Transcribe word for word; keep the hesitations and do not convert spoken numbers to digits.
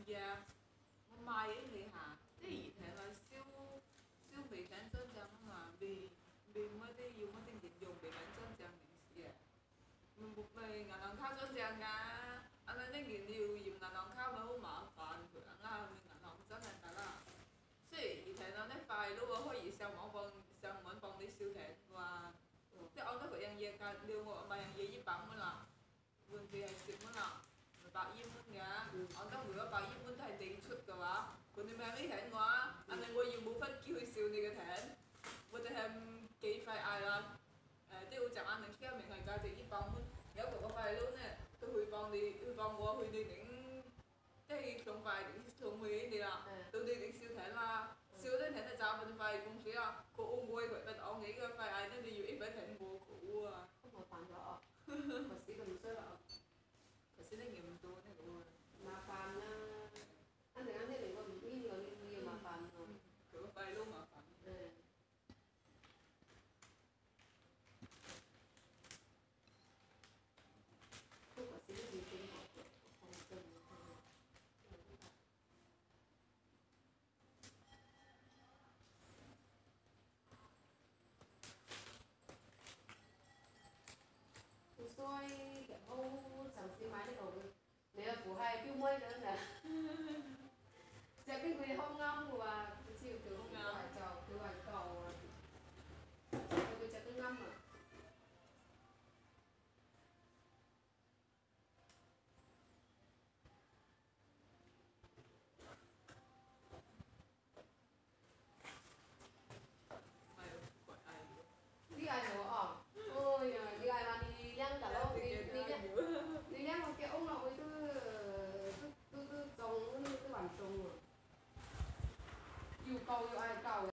gia nó may ấy thì hả cái gì thể là siêu siêu bị cản trở chẳng mà vì vì mới đi dùng mới tiền dùng bị cản trở chẳng gì à mình buộc về ngàn lần khác trở chẳng cả anh ấy cái gì nhiều dùng ngàn lần khác đâu mà phản của anh là mình ngàn lần trở thành cả là thì thể nó nói phải lúc đó可以上網放上網放啲小艇話，即係我覺得佢樣嘢價你我買樣嘢一百蚊啦，換費係十蚊啦，百一蚊嘅。我覺得如果百一蚊都係你出嘅話，佢哋買咩艇嘅話，anh係我要冇分叫佢笑你嘅艇，或者係幾塊嗌啦，誒都要賺啱定出明係價值一百蚊，有個個塊luôn nè，佢會放你會放我去你頂。即係仲快仲會啲啦，到你哋笑艇啦，笑啲艇就賺份費公司啦，個澳門佢不我幾個費嗌得你要一百艇冇股啊。 咁我煩咗哦，個死咁衰啦， 頭先啲嚴重呢個麻煩啦，啱定啱啲嚟我唔邊個要麻煩咯， 佢個費都麻煩。 誒。都個死都要整學嘅，放心。所以我上次買呢度，你個符係標妹咁嘅，就邊佢好啱嘅話，佢知道佢係就佢係舊啊，佢隻都啱啊。Đi ai nữa à? Ôi, đi ai mà đi nhăn cả đâu, đi đi nhăn, đi nhăn một cái ông nội cứ cứ cứ cứ trồng cứ cứ bản trồng, yêu cầu yêu ai cầu.